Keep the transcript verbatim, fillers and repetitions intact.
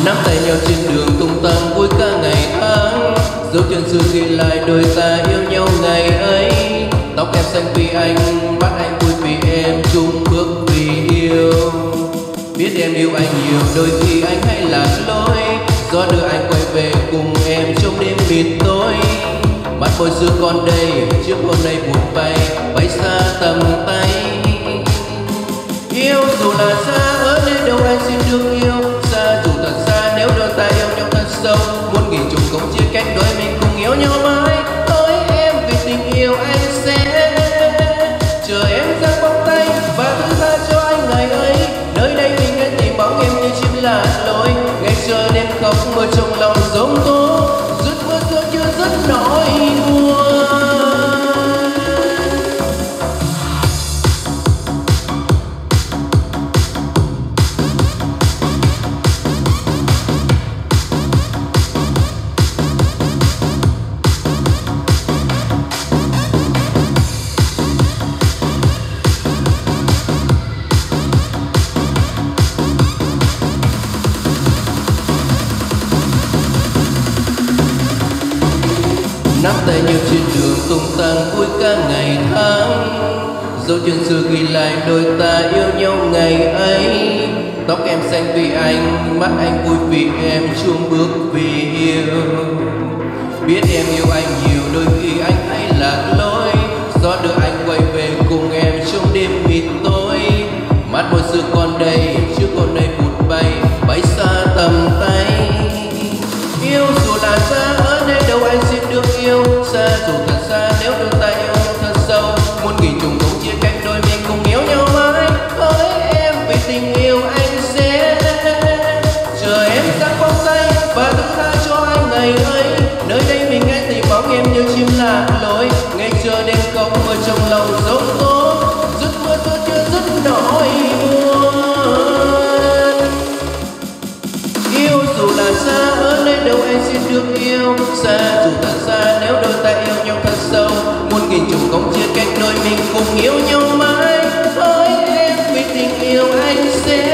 Nắm tay nhau trên đường tung tăng vui ca ngày tháng, dấu chân xưa ghi lại đôi ta yêu nhau ngày ấy. Tóc em xanh vì anh, mắt anh vui vì em, chung bước vì yêu. Biết em yêu anh nhiều, đôi khi anh hay lạc lối, gió đưa anh quay về cùng em trong đêm mịt tối. Mắt môi xưa còn đây, trước hôm nay buồn bay, bay xa tầm tay. Yêu dù là xa ở nơi đâu anh xin được yêu, xa dù thật xa nếu đôi ta yêu nhau thật sâu. Muốn nghìn trùng không chia cách đôi mình cùng yêu nhau mãi. Ôi em vì tình yêu anh sẽ chờ em ra vòng tay và thứ tha cho anh ngày ấy. Nơi đây mình đã tìm bóng em như chim lạ lối, ngày chờ đêm khóc mưa trong lòng giống tố, dứt mưa xưa chưa dứt nỗi buồn. Nắm tay nhau trên đường tung tăng vui ca ngày tháng, dấu chân xưa ghi lại đôi ta yêu nhau ngày ấy. Tóc em xanh vì anh, mắt anh vui vì em, chung bước vì yêu. Biết em yêu anh nhiều, đôi khi anh hay lạc lối, gió đưa anh quay về cùng em trong đêm mịt tối. Mắt môi xưa còn đây, trước hôm nay vụt bay, bay xa tầm tay. Yêu dù là xa ở nơi đâu anh xin được yêu, xa dù thật xa nếu đôi ta yêu nhau thật sâu. Muốn nghìn trùng không chia cách đôi mình cùng yêu nhau mãi. Ôi em vì tình yêu anh sẽ chờ em ra vòng tay và thứ tha cho anh ngày ấy. Nơi đây mình nghe tìm bóng em như chim lạc lối, ngày chờ đêm khóc mưa trong lòng giống tố, dứt mưa tôi chưa dứt nỗi buồn. Yêu dù là xa ở nơi đâu anh xin được yêu, xa dù thật xa nếu đôi ta yêu nhau thật sâu. Muốn nghìn trùng không chia cách đôi mình cùng yêu nhau mãi. Ôi em vì tình yêu anh sẽ